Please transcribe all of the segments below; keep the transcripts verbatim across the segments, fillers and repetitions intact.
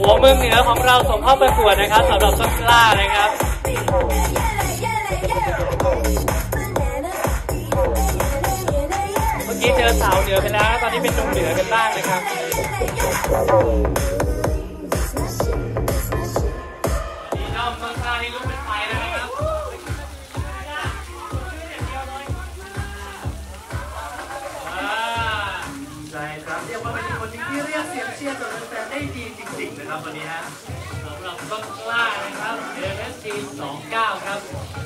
หัวเมืองเหนือของเราส่งเข้าประกวดนะครับสำหรับต้นกล้านะครับเมื่อกี้เจอสาวเหนือไปแล้วตอนนี้เป็นหนุ่มเหนือกันบ้างนะครับนี่น้องต้นกล้านี่ลุกเป็นไฟแล้วนะครับใช่ครับเรียกว่าเป็นคนที่เรียกเสียงเชียร์จากแฟนได้ดีจริงๆนะครับวันนี้ฮะสำหรับต้นกล้านะครับ เอ เอส ที สองเก้าครับ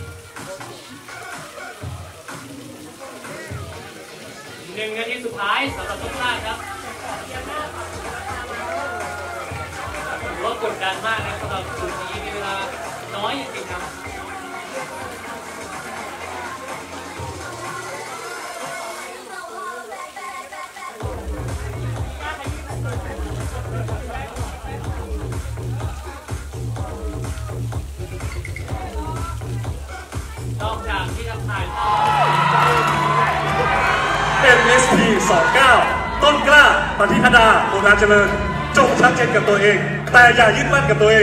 หนึ่งนาทีสุดท้ายสำหรับต้นกล้าครับรถกดดันมากนะสำหรับจุดนี้มีเวลาน้อยจริงๆครับนอกจากที่จะถ่ายทอดเอ็ม เอส ที สองเก้า ต้นกล้าปฏิธดาโอนาเจริญจงชัดเจนกับตัวเองแต่อย่ายึดมั่นกับตัวเอง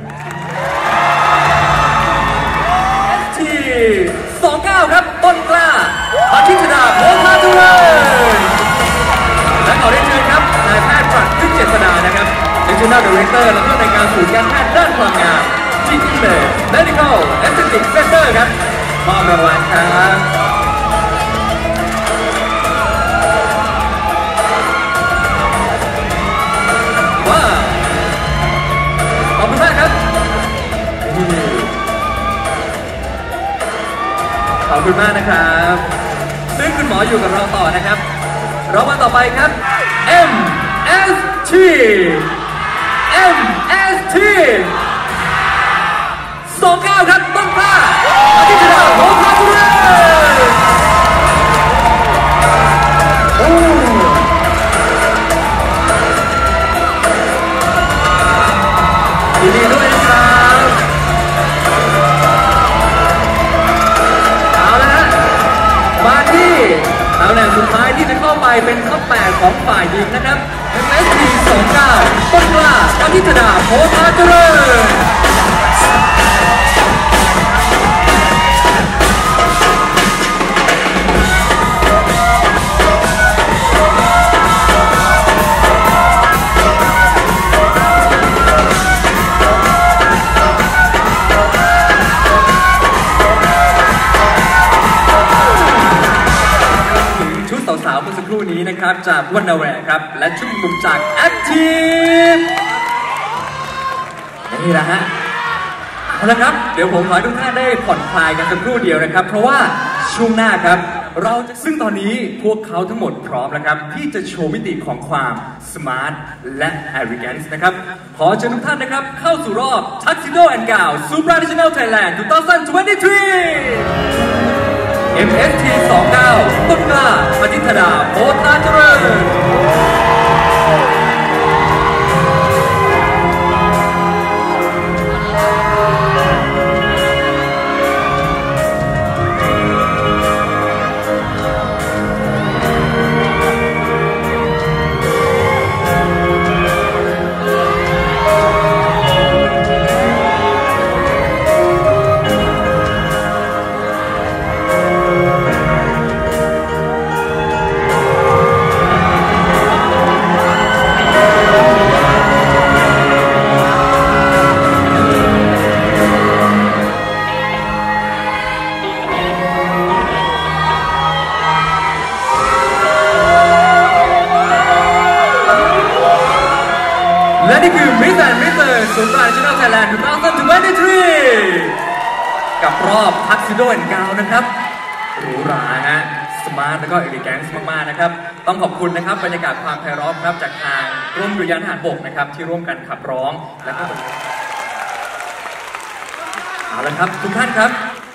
เอส ที สองเก้า ครับต้นกล้าปฏิธดาโอนาเจริญและขอเรียนเชิญครับนายแพทย์ปรัชญ์ เจษฎานะครับ Regional Director และผู้ในการศูนย์การแพทย์ด้านพลังงานที่ที่เลย Medical Aesthetic Center ครับมอบรางวัลครับว้าวขอบคุณมากครับขอบคุณมากนะครับซึ่งคุณหมออยู่กับเราต่อนะครับรางวัลต่อไปครับ เอ็ม เอส ที เอ็ม เอส ที สองเก้า ครับต้นกล้าปฏิธดาโอนาเจริญโอ้ยินดีด้วยนะครับเอาละฮะมาที่ตำแหน่งสุดท้ายที่จะเข้าไปเป็นท็อปแปดของฝ่ายหญิงนะครับ เอ็ม เอส ที สองเก้า ต้นกล้าปฏิธดาโอนาเจริญสาวเมื่อสักครู่นี้นะครับจากวันนาแวร์ครับและชุดมุมจากแอคทีฟนี่แหละฮะเอาละครับเดี๋ยวผมขอให้ทุกท่านได้ผ่อนคลายกันสักครู่เดียวนะครับเพราะว่าช่วงหน้าครับเราจะซึ่งตอนนี้พวกเขาทั้งหมดพร้อมแล้วครับที่จะโชว์มิติของความสมาร์ทและ arrogance นะครับขอเชิญทุกท่านนะครับเข้าสู่รอบ Tuxedo and Gown Supra National Thailand สองพันยี่สิบสามเอ็ม เอส ที สองเก้า ต้นกล้าปฏิธดาโอนาเจริญและนี่คือ Miss and Mister Supra National Thailand สองพันยี่สิบสามกับรอบ Tuxedo and Gown นะครับหรูหราฮะสมาร์ทแล้วก็ elegance มากๆนะครับต้องขอบคุณนะครับบรรยากาศความไพเราะครับจากทางกรมดุริยางค์ทหารบกนะครับที่ร่วมกันขับร้องและก็เอาละครับทุกท่านครับ